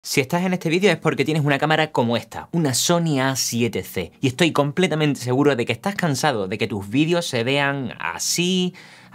Si estás en este vídeo es porque tienes una cámara como esta, una Sony A7C, y estoy completamente seguro de que estás cansado de que tus vídeos se vean así,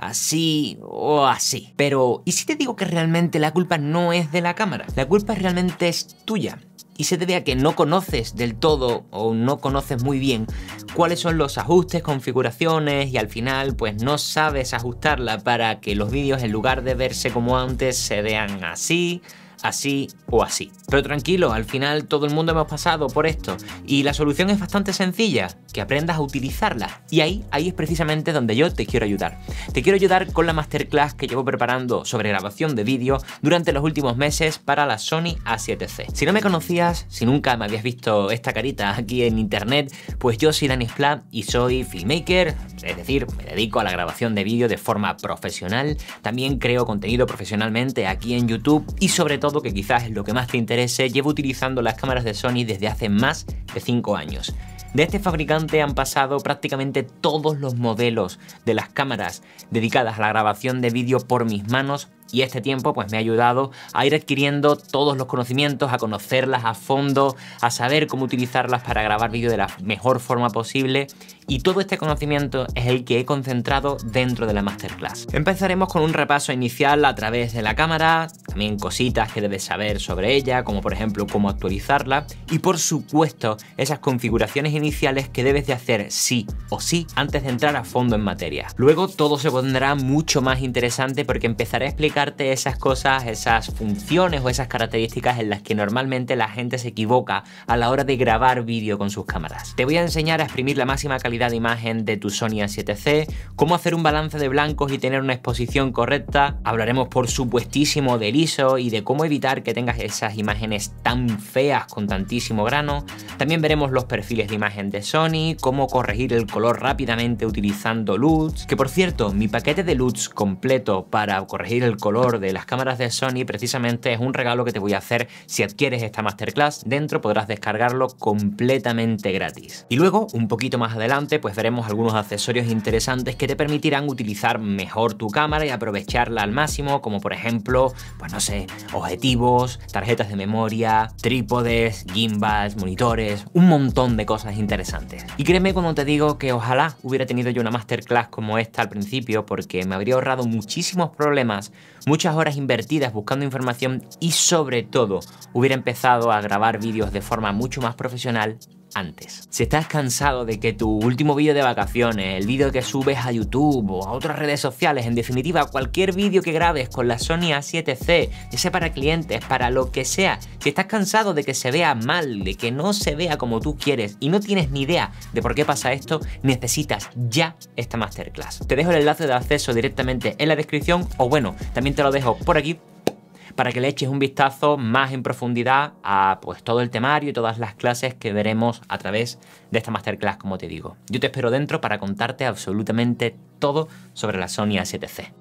así o así. Pero, ¿y si te digo que realmente la culpa no es de la cámara? La culpa realmente es tuya. Y se debe a que no conoces del todo o no conoces muy bien cuáles son los ajustes, configuraciones y al final pues no sabes ajustarla para que los vídeos en lugar de verse como antes se vean así, así o así. Pero tranquilo, al final todo el mundo hemos pasado por esto y la solución es bastante sencilla, que aprendas a utilizarla. Y ahí es precisamente donde yo te quiero ayudar. Te quiero ayudar con la masterclass que llevo preparando sobre grabación de vídeo durante los últimos meses para la Sony A7C. Si no me conocías, si nunca me habías visto esta carita aquí en internet, pues yo soy Dani Splá y soy filmmaker, es decir, me dedico a la grabación de vídeo de forma profesional, también creo contenido profesionalmente aquí en YouTube y sobre todo, que quizás es lo que más te interese, llevo utilizando las cámaras de Sony desde hace más de 5 años. De este fabricante han pasado prácticamente todos los modelos de las cámaras dedicadas a la grabación de vídeo por mis manos y este tiempo pues me ha ayudado a ir adquiriendo todos los conocimientos, a conocerlas a fondo, a saber cómo utilizarlas para grabar vídeo de la mejor forma posible y todo este conocimiento es el que he concentrado dentro de la masterclass. Empezaremos con un repaso inicial a través de la cámara, también cositas que debes saber sobre ella, como por ejemplo cómo actualizarla y por supuesto esas configuraciones iniciales que debes de hacer sí o sí antes de entrar a fondo en materia. Luego todo se pondrá mucho más interesante porque empezaré a explicarte esas cosas, esas funciones o esas características en las que normalmente la gente se equivoca a la hora de grabar vídeo con sus cámaras. Te voy a enseñar a exprimir la máxima calidad de imagen de tu Sony A7C, cómo hacer un balance de blancos y tener una exposición correcta. Hablaremos por supuestísimo del ISO y de cómo evitar que tengas esas imágenes tan feas con tantísimo grano. También veremos los perfiles de imagen de Sony, cómo corregir el color rápidamente utilizando LUTs, que por cierto, mi paquete de LUTs completo para corregir el color de las cámaras de Sony precisamente es un regalo que te voy a hacer si adquieres esta masterclass. Dentro podrás descargarlo completamente gratis. Y luego, un poquito más adelante, pues veremos algunos accesorios interesantes que te permitirán utilizar mejor tu cámara y aprovecharla al máximo, como por ejemplo, pues no sé, objetivos, tarjetas de memoria, trípodes, gimbals, monitores, un montón de cosas interesantes. Y créeme cuando te digo que ojalá hubiera tenido yo una masterclass como esta al principio, porque me habría ahorrado muchísimos problemas, muchas horas invertidas buscando información y sobre todo hubiera empezado a grabar vídeos de forma mucho más profesional antes. Si estás cansado de que tu último vídeo de vacaciones, el vídeo que subes a YouTube o a otras redes sociales, en definitiva cualquier vídeo que grabes con la Sony A7C, ya sea para clientes, para lo que sea, si estás cansado de que se vea mal, de que no se vea como tú quieres y no tienes ni idea de por qué pasa esto, necesitas ya esta masterclass. Te dejo el enlace de acceso directamente en la descripción o bueno, también te lo dejo por aquí para que le eches un vistazo más en profundidad a pues todo el temario y todas las clases que veremos a través de esta masterclass, como te digo. Yo te espero dentro para contarte absolutamente todo sobre la Sony A7C.